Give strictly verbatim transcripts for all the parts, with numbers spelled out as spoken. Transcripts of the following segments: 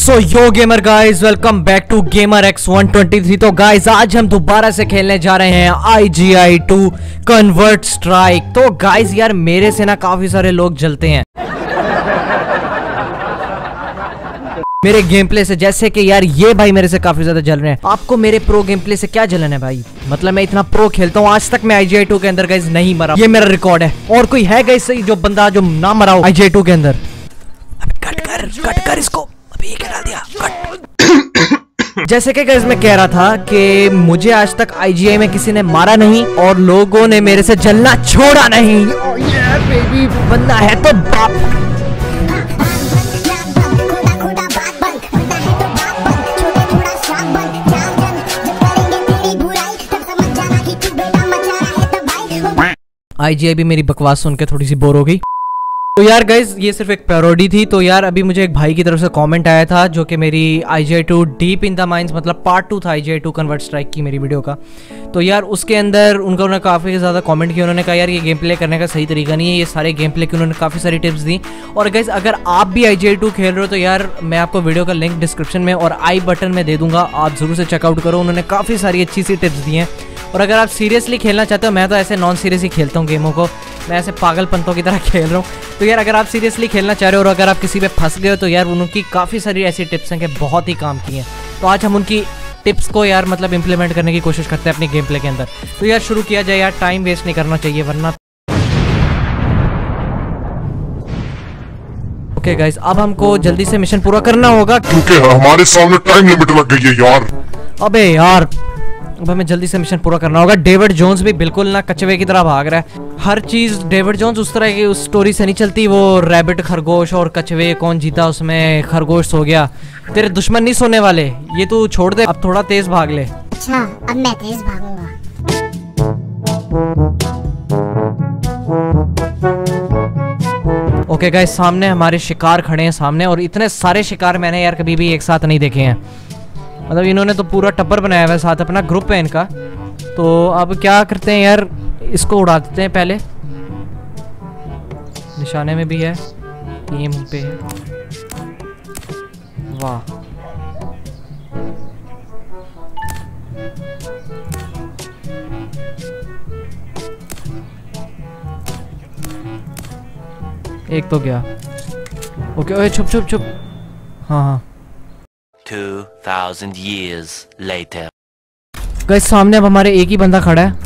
So yo gamer guys, welcome back to gamer x one twenty three. तो guys आज हम दोबारा से खेलने जा रहे हैं I G I two convert strike. तो गाइज यार मेरे से ना काफी सारे लोग जलते हैं मेरे गेम प्ले से, जैसे कि यार ये भाई मेरे से काफी ज्यादा जल रहे हैं। आपको मेरे प्रो गेम प्ले से क्या जलन है भाई? मतलब मैं इतना प्रो खेलता हूँ, आज तक मैं आई जी आई टू के अंदर गाइज नहीं मरा, ये मेरा रिकॉर्ड है। और कोई है गाइज सही जो बंदा जो ना मरा हो आई जी आई टू के अंदर? कट कर कट कर इसको, अभी ये क्या डाल दिया, कट। जैसे कि गाइस मैं कह रहा था कि मुझे आज तक आई जी आई में किसी ने मारा नहीं और लोगों ने मेरे से जलना छोड़ा नहीं। oh yeah, baby, बंदा है तो बाप। आई जी आई भी मेरी बकवास सुन के थोड़ी सी बोर हो गई। तो यार गाइज ये सिर्फ एक पैरोडी थी। तो यार अभी मुझे एक भाई की तरफ से कमेंट आया था जो कि मेरी I G I two deep in the mines मतलब पार्ट टू था I G I two convert strike की मेरी वीडियो का। तो यार उसके अंदर उनका उन्होंने काफ़ी ज़्यादा कमेंट किया। उन्होंने कहा यार ये गेम प्ले करने का सही तरीका नहीं है, ये सारे गेम प्ले की उन्होंने काफ़ी सारी टिप्स दी। और गाइज अगर आप भी आई जी आई टू खेल रहे हो तो यार मैं आपको वीडियो का लिंक डिस्क्रिप्शन में और आई बटन में दे दूंगा, आप ज़रूर से चेकआउट करो। उन्होंने काफ़ी सारी अच्छी सी टिप्स दी हैं। और अगर आप सीरियसली खेलना चाहते हो, मैं तो ऐसे नॉन सीरियस ही खेलता हूँ गेमों को, मैं ऐसे पागलपंतों की तरह खेल रहा हूँ। तो यार अगर आप सीरियसली खेलना चाह रहे हो और अगर आप किसी पे फंस गए हो तो यार उनकी काफ़ी सारी ऐसी टिप्स हैं कि बहुत ही काम की हैं। तो आज हम उनकी टिप्स को यार मतलब इम्प्लीमेंट करने की कोशिश करते हैं अपनी गेम प्ले के अंदर। तो यार शुरू किया जाए यार, टाइम वेस्ट नहीं करना चाहिए वरना। ओके गाइस, अब हमको जल्दी से मिशन पूरा करना होगा क्योंकि हमारे सामने टाइम लिमिट लग गई है यार। अबे यार अब हमें जल्दी से मिशन पूरा करना होगा। डेविड जोन्स भी बिल्कुल ना कछुए की तरह भाग रहा है। हर चीज डेविड जोन्स उस तरह की उस स्टोरी से नहीं चलती। वो रैबिट, खरगोश और कछुए कौन जीता उसमें? खरगोश सो गया। तेरे दुश्मन नहीं सोने वाले, ये तू छोड़ दे, अब थोड़ा तेज भाग ले। अच्छा अब मैं तेज भागूंगा। ओके गाइस, सामने हमारे शिकार खड़े हैं सामने, और इतने सारे शिकार मैंने यार कभी भी एक साथ नहीं देखे हैं। मतलब इन्होंने तो पूरा टप्पर बनाया हुआ है, साथ अपना ग्रुप है इनका। तो अब क्या करते हैं यार, इसको उड़ा देते हैं पहले। निशाने में भी है, ये मुंह पे है। वाह, एक तो गया। ओके ओए छुप छुप छुप। हाँ हाँ two thousand years later. Guys सामने अब हमारे एक ही बंदा खड़ा है,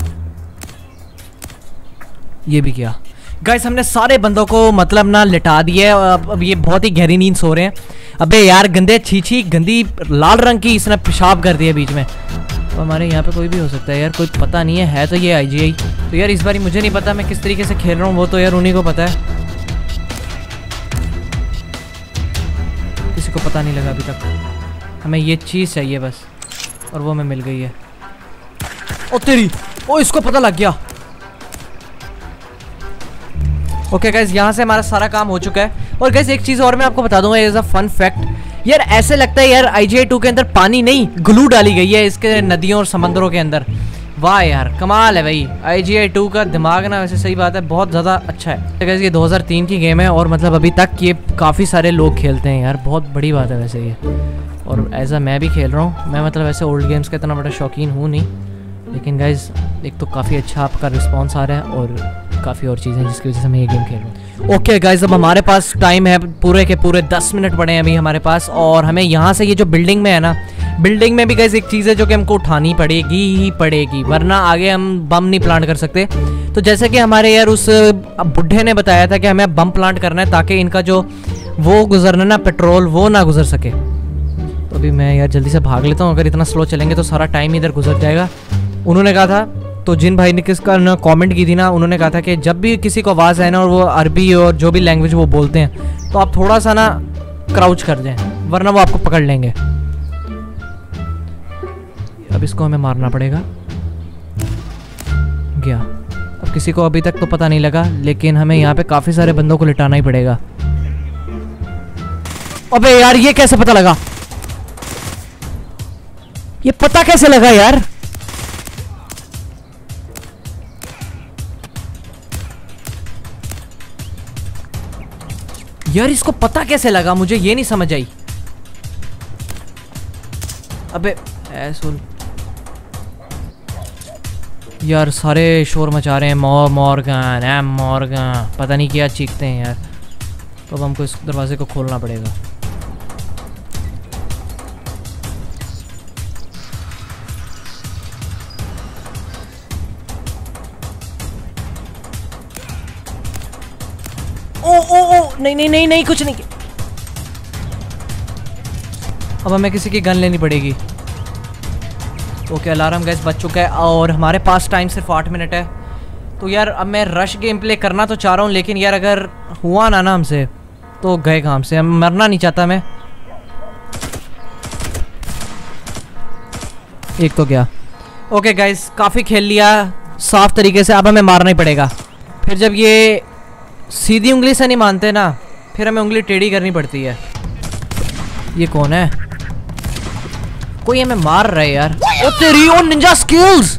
ये भी किया। गाइस हमने सारे बंदों को मतलब ना लिटा दिया है। अब, अब ये बहुत ही गहरी नींद सो रहे हैं। अबे यार गंदे छीछी गंदी लाल रंग की इसने पेशाब कर दिया बीच में। तो हमारे यहाँ पे कोई भी हो सकता है यार, कोई पता नहीं है, है तो ये आई जी आई। तो यार इस बार मुझे नहीं पता मैं किस तरीके से खेल रहा हूँ, वो तो यार उन्हीं को पता है, किसी को पता नहीं लगा अभी तक। हमें ये चीज़ चाहिए बस, और वो हमें मिल गई है। ओ तेरी, ओ इसको पता लग गया। ओके गाइस, यहाँ से हमारा सारा काम हो चुका है। और गाइस एक चीज़ और मैं आपको बता दूंगा एज अ फन फैक्ट, यार ऐसे लगता है यार आई जी आई टू के अंदर पानी नहीं ग्लू डाली गई है इसके नदियों और समंदरों के अंदर। वाह यार कमाल है भाई, आई जी आई टू का दिमाग ना, वैसे सही बात है, बहुत ज़्यादा अच्छा है। गाइस ये दो हज़ार तीन की गेम है और मतलब अभी तक ये काफ़ी सारे लोग खेलते हैं यार, बहुत बड़ी बात है वैसे ये। और एज अ मैं भी खेल रहा हूँ, मैं मतलब ऐसे ओल्ड गेम्स का इतना बड़ा शौकीन हूँ नहीं, लेकिन गाइज एक तो काफ़ी अच्छा आपका रिस्पांस आ रहा है और काफ़ी और चीज़ें जिसकी वजह से मैं ये गेम खेल रहा हूँ। ओके गाइज, अब हमारे पास टाइम है पूरे के पूरे दस मिनट पड़े हैं अभी हमारे पास, और हमें यहाँ से ये जो बिल्डिंग में है ना, बिल्डिंग में भी गाइज एक चीज़ है जो कि हमको उठानी पड़ेगी ही पड़ेगी, वरना आगे हम बम नहीं प्लांट कर सकते। तो जैसे कि हमारे यार उस बुढ़े ने बताया था कि हमें बम प्लांट करना है ताकि इनका जो वो गुजरना ना पेट्रोल, वो ना गुजर सके। तो अभी मैं यार जल्दी से भाग लेता हूँ, अगर इतना स्लो चलेंगे तो सारा टाइम इधर गुजर जाएगा। उन्होंने कहा था, तो जिन भाई ने किसका ना कमेंट की थी ना, उन्होंने कहा था कि जब भी किसी को आवाज़ आए ना और वो अरबी और जो भी लैंग्वेज वो बोलते हैं तो आप थोड़ा सा ना क्राउच कर दें, वरना वो आपको पकड़ लेंगे। अब इसको हमें मारना पड़ेगा। गया। अब किसी को अभी तक तो पता नहीं लगा, लेकिन हमें यहाँ पे काफ़ी सारे बंदों को लिटाना ही पड़ेगा। अबे यार ये कैसे पता लगा, ये पता कैसे लगा यार? यार इसको पता कैसे लगा, मुझे ये नहीं समझ आई। अबे ऐसुल यार, सारे शोर मचा रहे हैं। मॉर मॉर्गन एम मॉर्गन, पता नहीं क्या चीखते हैं यार। तो अब हमको इस दरवाजे को खोलना पड़ेगा। ओ ओ ओ नहीं नहीं नहीं नहीं कुछ नहीं। अब हमें किसी की गन लेनी पड़ेगी। ओके, अलार्म गैस बज चुका है और हमारे पास टाइम सिर्फ आठ मिनट है। तो यार अब मैं रश गेम प्ले करना तो चाह रहा हूँ, लेकिन यार अगर हुआ ना ना हमसे तो गए काम से। हम मरना नहीं चाहता मैं। एक तो क्या। ओके गाइस, काफ़ी खेल लिया साफ तरीके से। अब हमें मारना ही पड़ेगा। फिर जब ये सीधी उंगली से नहीं मानते ना, फिर हमें उंगली टेढ़ी करनी पड़ती है। ये कौन है? कोई हमें मार रहा है यार। ओ तेरी ओ निंजा स्किल्स।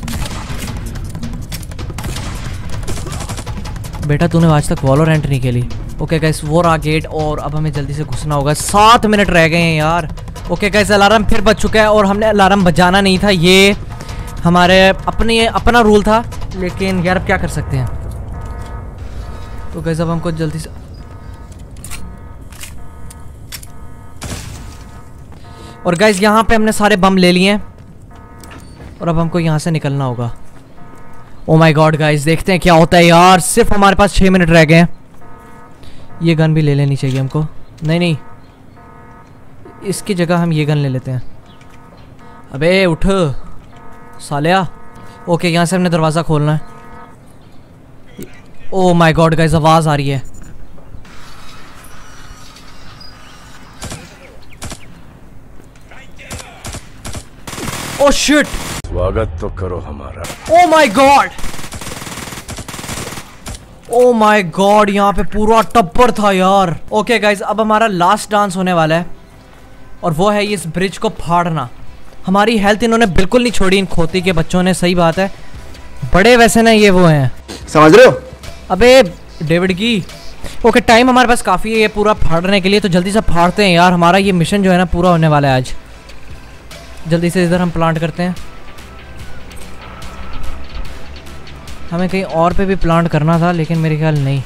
बेटा तूने आज तक वॉलोरेंट नहीं खेली। ओके गाइस, वो रहा गेट और अब हमें जल्दी से घुसना होगा। सात मिनट रह गए हैं यार। ओके गाइस, अलार्म फिर बज चुका है और हमने अलार्म बजाना नहीं था। ये हमारे अपने अपना रूल था, लेकिन यार अब क्या कर सकते हैं। तो गाइस अब हमको जल्दी से और गाइस यहाँ पे हमने सारे बम ले लिए हैं और अब हमको यहाँ से निकलना होगा। ओ माय गॉड गाइस, देखते हैं क्या होता है यार। सिर्फ हमारे पास छः मिनट रह गए हैं। ये गन भी ले लेनी चाहिए हमको। नहीं नहीं, इसकी जगह हम ये गन ले लेते हैं। अबे उठ सालिया। ओके, यहाँ से हमने दरवाज़ा खोलना है। ओ माय गॉड गाइस, आवाज़ आ रही है। ओ शिट, स्वागत तो करो हमारा। Oh my God, oh my God, यहाँ पे पूरा टप्पर था यार। ओके गाइज, अब हमारा लास्ट डांस होने वाला है और वो है इस ब्रिज को फाड़ना। हमारी हेल्थ इन्होंने बिल्कुल नहीं छोड़ी इन खोती के बच्चों ने। सही बात है, बड़े वैसे ना ये वो हैं, समझ रहे हो? अबे डेविड की। ओके, टाइम हमारे पास काफ़ी है ये पूरा फाड़ने के लिए, तो जल्दी से फाड़ते हैं यार। हमारा ये मिशन जो है ना पूरा होने वाला है आज। जल्दी से इधर हम प्लांट करते हैं। हमें कहीं और पे भी प्लांट करना था, लेकिन मेरे ख्याल नहीं।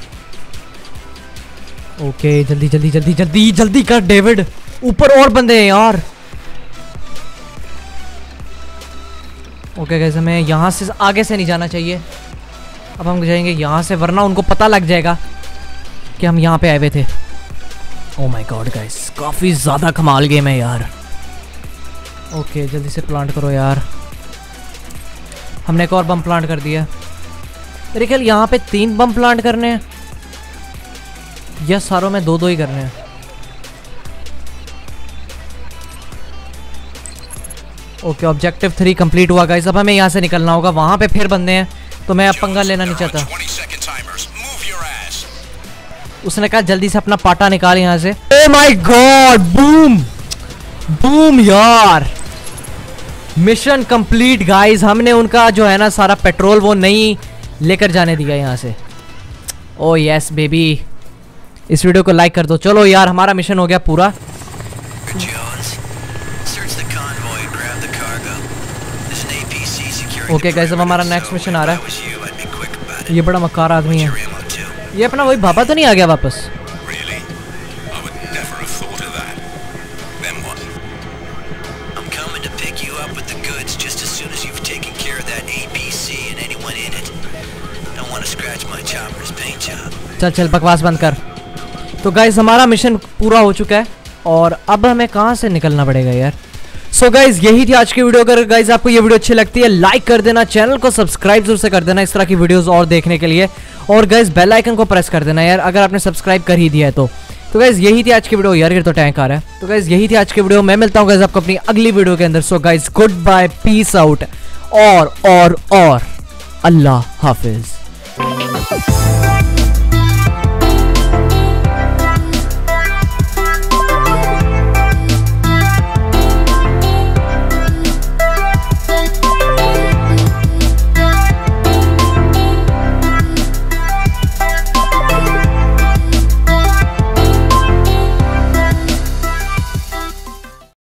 ओके, जल्दी जल्दी जल्दी जल्दी जल्दी कर डेविड, ऊपर और बंदे हैं यार। ओके गाइस, हमें यहाँ से आगे से नहीं जाना चाहिए। अब हम जाएंगे यहाँ से, वरना उनको पता लग जाएगा कि हम यहाँ पे आए हुए थे। ओह माय गॉड गाइस, काफ़ी ज़्यादा कमाल गेम है यार। ओके, जल्दी से प्लांट करो यार। हमने एक और बम प्लांट कर दिया। मेरे ख्याल यहाँ पे तीन बम प्लांट करने हैं या सारों में दो दो ही करने हैं। ओके, ऑब्जेक्टिव थ्री कंप्लीट हुआ गाइस। अब हमें यहाँ से निकलना होगा। वहाँ पे फिर बंदे हैं, तो मैं अब पंगा लेना नहीं चाहता। उसने कहा जल्दी से अपना पाटा निकाल यहाँ से। Oh my God, boom boom यार, मिशन कंप्लीट गाइस। हमने उनका जो है ना सारा पेट्रोल वो नहीं लेकर जाने दिया यहाँ से। ओ यस बेबी, इस वीडियो को लाइक कर दो। चलो यार, हमारा मिशन हो गया पूरा। ओके गाइस, अब हमारा नेक्स्ट मिशन आ रहा है। ये बड़ा मक्कार आदमी है। ये अपना वही बाबा तो नहीं आ गया वापस? चल चल बकवास बंद कर। तो गाइस, हमारा मिशन पूरा हो चुका है और अब हमें कहाँ से निकलना पड़ेगा यार। सो so गाइज, यही थी आज की वीडियो। अगर गाइज आपको ये वीडियो अच्छी लगती है, लाइक कर देना, चैनल को सब्सक्राइब जरूर से कर देना इस तरह की वीडियोस और देखने के लिए। और गाइज बेल आइकन को प्रेस कर देना यार, अगर आपने सब्सक्राइब कर ही दिया है तो। तो गाइज यही थी आज की वीडियो। यार ये तो टैंक आ रहा है। तो गाइज यही थी आज की वीडियो। मैं मिलता हूँ गाइज आपको अपनी अगली वीडियो के अंदर। So guys goodbye, peace out और और और अल्लाह हाफिज।